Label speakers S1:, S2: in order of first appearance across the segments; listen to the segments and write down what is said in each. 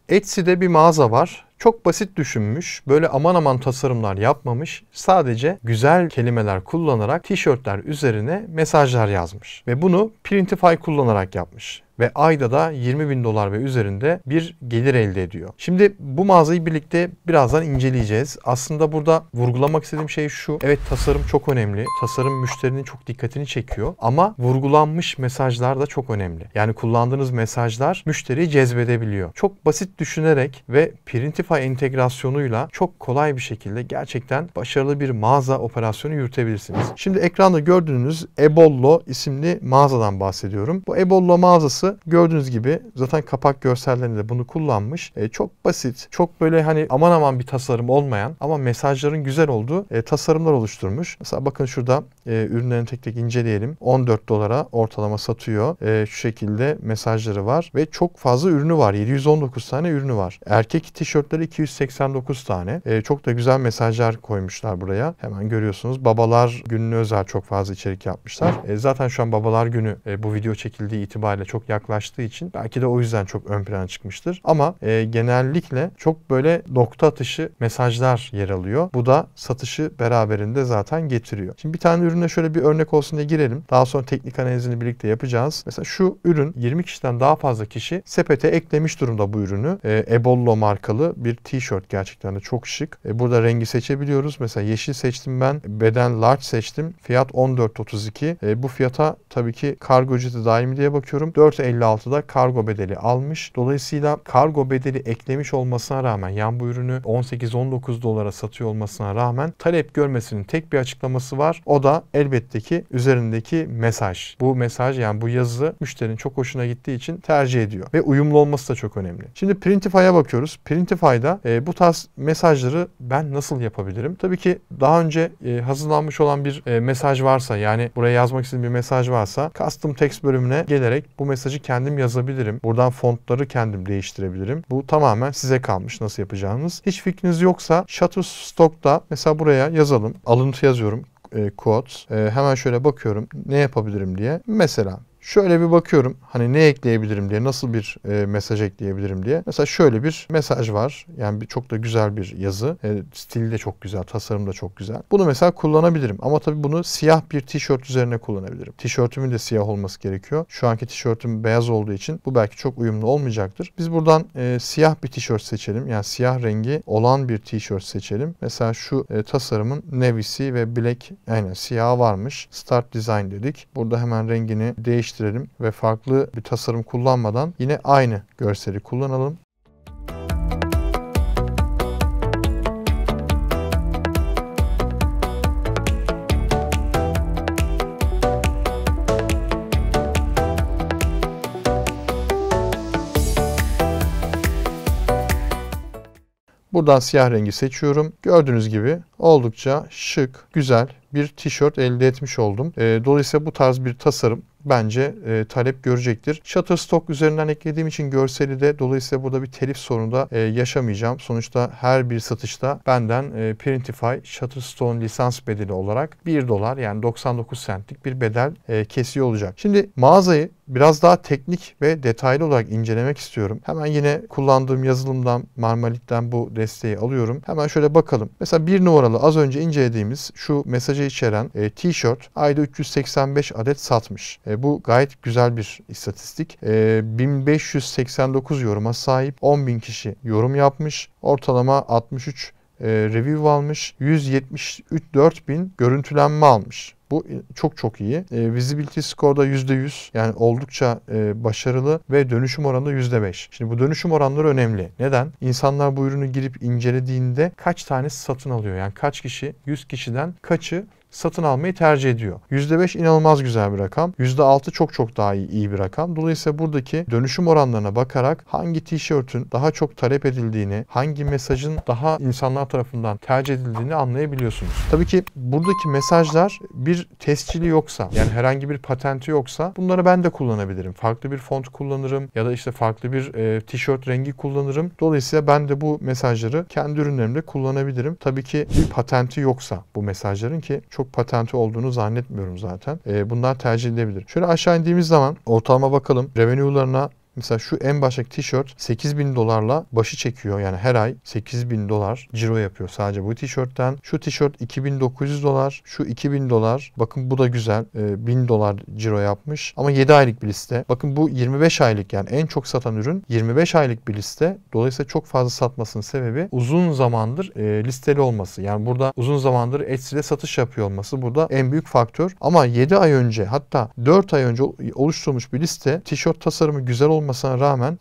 S1: Etsy'de bir mağaza var. Çok basit düşünmüş, böyle aman aman tasarımlar yapmamış, sadece güzel kelimeler kullanarak tişörtler üzerine mesajlar yazmış. Ve bunu Printify kullanarak yapmış. Ve ayda da $20.000 ve üzerinde bir gelir elde ediyor. Şimdi bu mağazayı birlikte birazdan inceleyeceğiz. Aslında burada vurgulamak istediğim şey şu. Evet, tasarım çok önemli. Tasarım müşterinin çok dikkatini çekiyor. Ama vurgulanmış mesajlar da çok önemli. Yani kullandığınız mesajlar müşteriyi cezbedebiliyor. Çok basit düşünerek ve Printify entegrasyonuyla çok kolay bir şekilde gerçekten başarılı bir mağaza operasyonu yürütebilirsiniz. Şimdi ekranda gördüğünüz Ebollo isimli mağazadan bahsediyorum. Bu Ebollo mağazası gördüğünüz gibi zaten kapak görsellerinde de bunu kullanmış. Çok basit, çok böyle hani aman aman bir tasarım olmayan ama mesajların güzel olduğu tasarımlar oluşturmuş. Mesela bakın şurada ürünlerini tek tek inceleyelim. $14 ortalama satıyor. Şu şekilde mesajları var ve çok fazla ürünü var. 719 tane ürünü var. Erkek tişörtleri 289 tane. Çok da güzel mesajlar koymuşlar buraya. Hemen görüyorsunuz. Babalar gününe özel çok fazla içerik yapmışlar. Zaten şu an Babalar Günü bu video çekildiği itibariyle çok yaklaştığı için belki de o yüzden çok ön plana çıkmıştır. Ama genellikle çok böyle nokta atışı mesajlar yer alıyor. Bu da satışı beraberinde zaten getiriyor. Şimdi bir tane ürüne şöyle bir örnek olsun diye girelim. Daha sonra teknik analizini birlikte yapacağız. Mesela şu ürün 20 kişiden daha fazla kişi sepete eklemiş durumda bu ürünü. Ebollo markalı bir tişört, gerçekten de çok şık. Burada rengi seçebiliyoruz. Mesela yeşil seçtim ben. Beden large seçtim. Fiyat 14.32. Bu fiyata tabii ki kargo ücreti dahil mi diye bakıyorum. 4.56'da kargo bedeli almış. Dolayısıyla kargo bedeli eklemiş olmasına rağmen, yani bu ürünü 18-19 dolara satıyor olmasına rağmen talep görmesinin tek bir açıklaması var. O da elbette ki üzerindeki mesaj. Bu mesaj, yani bu yazı müşterinin çok hoşuna gittiği için tercih ediyor. Ve uyumlu olması da çok önemli. Şimdi Printify'a bakıyoruz. Printify'da bu tarz mesajları ben nasıl yapabilirim? Tabii ki daha önce hazırlanmış olan bir mesaj varsa, yani buraya yazmak istediğim bir mesaj varsa custom text bölümüne gelerek bu mesajı kendim yazabilirim. Buradan fontları kendim değiştirebilirim. Bu tamamen size kalmış nasıl yapacağınız. Hiç fikriniz yoksa Shutterstock'ta mesela buraya yazalım. Alıntı yazıyorum. Quotes. Hemen şöyle bakıyorum ne yapabilirim diye. Mesela şöyle bir bakıyorum hani ne ekleyebilirim diye, nasıl bir mesaj ekleyebilirim diye. Mesela şöyle bir mesaj var. Yani çok da güzel bir yazı. Stili de çok güzel, tasarım da çok güzel. Bunu mesela kullanabilirim. Ama tabii bunu siyah bir tişört üzerine kullanabilirim. Tişörtümün de siyah olması gerekiyor. Şu anki tişörtüm beyaz olduğu için bu belki çok uyumlu olmayacaktır. Biz buradan siyah bir tişört seçelim. Yani siyah rengi olan bir tişört seçelim. Mesela şu tasarımın navy'si ve black, aynen siyah varmış. Start design dedik. Burada hemen rengini değiştirelim ve farklı bir tasarım kullanmadan yine aynı görseli kullanalım. Buradan siyah rengi seçiyorum. Gördüğünüz gibi oldukça şık, güzel bir tişört elde etmiş oldum. Dolayısıyla bu tarz bir tasarım bence talep görecektir. Shutterstock üzerinden eklediğim için görseli de, dolayısıyla burada bir telif sorunu da yaşamayacağım. Sonuçta her bir satışta benden Printify Shutterstock'un lisans bedeli olarak $1, yani 99 centlik bir bedel kesiyor olacak. Şimdi mağazayı biraz daha teknik ve detaylı olarak incelemek istiyorum. Hemen yine kullandığım yazılımdan, Marmalik'ten bu desteği alıyorum. Hemen şöyle bakalım. Mesela 1 numaralı az önce incelediğimiz şu mesajı içeren tişört ayda 385 adet satmış. Bu gayet güzel bir istatistik. 1589 yoruma sahip, 10.000 kişi yorum yapmış. Ortalama 63 review almış. 174.000 görüntülenme almış. Bu çok iyi. Visibility score'da %100, yani oldukça başarılı ve dönüşüm oranı da %5. Şimdi bu dönüşüm oranları önemli. Neden? İnsanlar bu ürünü girip incelediğinde kaç tanesi satın alıyor? Yani kaç kişi, 100 kişiden kaçı satın almayı tercih ediyor. %5 inanılmaz güzel bir rakam. %6 çok daha iyi bir rakam. Dolayısıyla buradaki dönüşüm oranlarına bakarak hangi tişörtün daha çok talep edildiğini, hangi mesajın daha insanlar tarafından tercih edildiğini anlayabiliyorsunuz. Tabii ki buradaki mesajlar bir tescili yoksa, yani herhangi bir patenti yoksa bunları ben de kullanabilirim. Farklı bir font kullanırım ya da işte farklı bir tişört rengi kullanırım. Dolayısıyla ben de bu mesajları kendi ürünlerimde kullanabilirim. Tabii ki bir patenti yoksa bu mesajların, ki çok patenti olduğunu zannetmiyorum zaten. Bunlar tercih edilebilir. Şöyle aşağı indiğimiz zaman ortalama bakalım. Revenue'larına Mesela şu en baştaki tişört $8.000 başı çekiyor. Yani her ay $8.000 ciro yapıyor sadece bu tişörtten. Şu tişört $2.900, şu $2.000. Bakın bu da güzel. $1.000 ciro yapmış. Ama 7 aylık bir liste. Bakın bu 25 aylık, yani en çok satan ürün 25 aylık bir liste. Dolayısıyla çok fazla satmasının sebebi uzun zamandır listeli olması. Yani burada uzun zamandır Etsy'de satış yapıyor olması burada en büyük faktör. Ama 7 ay önce, hatta 4 ay önce oluşturulmuş bir liste, tişört tasarımı güzel olmasına rağmen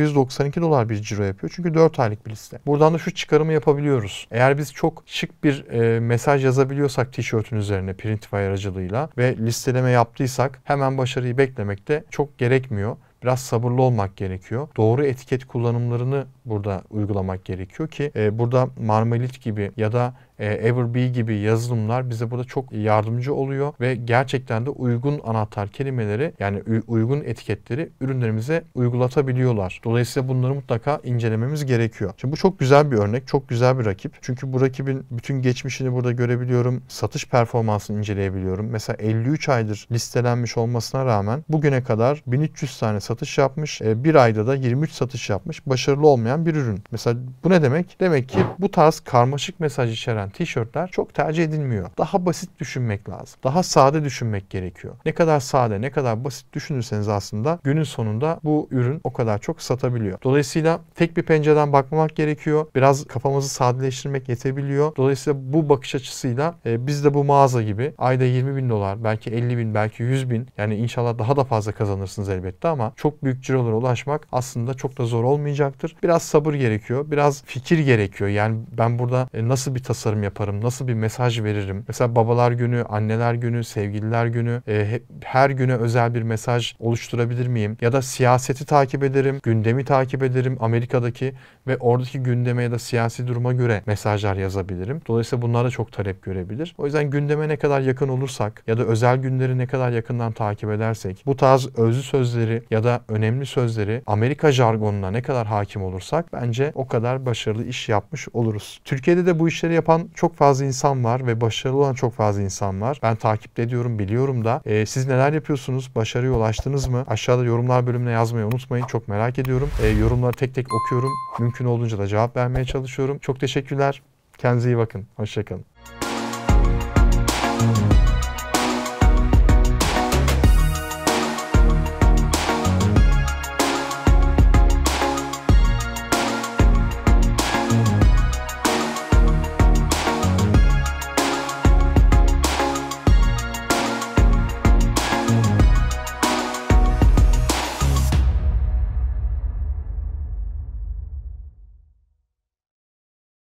S1: $692 bir ciro yapıyor. Çünkü 4 aylık bir liste. Buradan da şu çıkarımı yapabiliyoruz. Eğer biz çok şık bir mesaj yazabiliyorsak tişörtün üzerine Printify aracılığıyla ve listeleme yaptıysak hemen başarıyı beklemek de çok gerekmiyor. Biraz sabırlı olmak gerekiyor. Doğru etiket kullanımlarını burada uygulamak gerekiyor ki burada Marmalit gibi ya da Everbee gibi yazılımlar bize burada çok yardımcı oluyor ve gerçekten de uygun anahtar kelimeleri, yani uygun etiketleri ürünlerimize uygulatabiliyorlar. Dolayısıyla bunları mutlaka incelememiz gerekiyor. Şimdi bu çok güzel bir örnek, çok güzel bir rakip. Çünkü bu rakibin bütün geçmişini burada görebiliyorum. Satış performansını inceleyebiliyorum. Mesela 53 aydır listelenmiş olmasına rağmen bugüne kadar 1300 tane satış yapmış. Bir ayda da 23 satış yapmış. Başarılı olmayan bir ürün. Mesela bu ne demek? Demek ki bu tarz karmaşık mesaj içeren tişörtler çok tercih edilmiyor. Daha basit düşünmek lazım. Daha sade düşünmek gerekiyor. Ne kadar sade, ne kadar basit düşünürseniz aslında günün sonunda bu ürün o kadar çok satabiliyor. Dolayısıyla tek bir pencereden bakmamak gerekiyor. Biraz kafamızı sadeleştirmek yetebiliyor. Dolayısıyla bu bakış açısıyla biz de bu mağaza gibi ayda $20.000, belki 50.000, belki 100.000, yani inşallah daha da fazla kazanırsınız elbette ama çok büyük cirolara ulaşmak aslında çok da zor olmayacaktır. Biraz sabır gerekiyor. Biraz fikir gerekiyor. Yani ben burada nasıl bir tasarım yaparım? Nasıl bir mesaj veririm? Mesela babalar günü, anneler günü, sevgililer günü, her güne özel bir mesaj oluşturabilir miyim? Ya da siyaseti takip ederim, gündemi takip ederim, Amerika'daki ve oradaki gündeme ya da siyasi duruma göre mesajlar yazabilirim. Dolayısıyla bunlar da çok talep görebilir. O yüzden gündeme ne kadar yakın olursak ya da özel günleri ne kadar yakından takip edersek, bu tarz özlü sözleri ya da önemli sözleri Amerika jargonuna ne kadar hakim olursak bence o kadar başarılı iş yapmış oluruz. Türkiye'de de bu işleri yapan çok fazla insan var ve başarılı olan çok fazla insan var. Ben takip ediyorum, biliyorum da. Siz neler yapıyorsunuz? Başarıya ulaştınız mı? Aşağıda yorumlar bölümüne yazmayı unutmayın. Çok merak ediyorum. Yorumları tek tek okuyorum. Mümkün olduğunca da cevap vermeye çalışıyorum. Çok teşekkürler. Kendinize iyi bakın. Hoşça kalın.